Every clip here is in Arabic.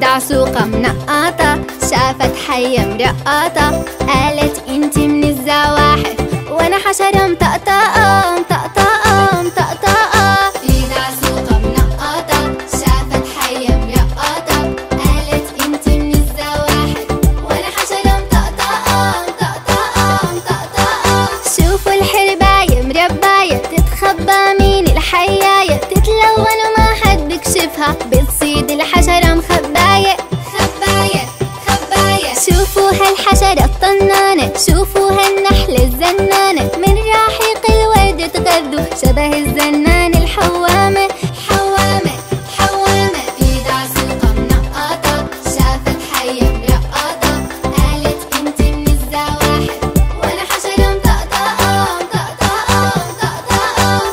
دعسوقة منقطة شافت حية مرقطة، قالت انتي من الزواحف وانا حشرة مطقطقة مطقطقة مطقطقة. في دعسوقة منقطة شافت حية مرقطة، قالت انتي من الزواحف وانا حشرة مطقطقة مطقطقة مطقطقة. شوفوا الحرباية مرباية تتخبى من الحياية، تتلون وما حد بكشفها، بتصيد الحشرة مخباية خباية خباية. شوفوا هالحشرة الطنانة، شوفوا هالنحلة الزنانة، من راحيق الورد تغذوا شبه الزنان الحوامة حوامة حوامة. في دعسوقة منقطة شافت حية مرقطة، قالت انتي من الزواحف وانا حشرة مطقطقة مطقطقة مطقطقة.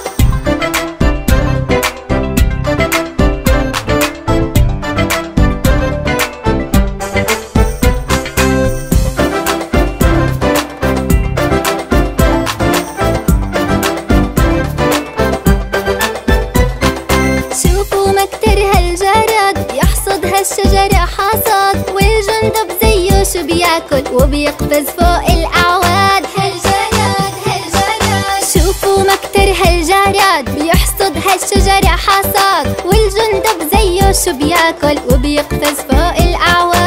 شوفوا مكتر هالجراد يحصد هالشجرة حصاد، والجندب زيه شو بياكل وبيقفز فوق الأعواد. هالجراد هالجراد شوفوا مكتر هالجراد بيحصد هالشجرة حصاد، والجندب زيه شو بياكل وبيقفز فوق الأعواد.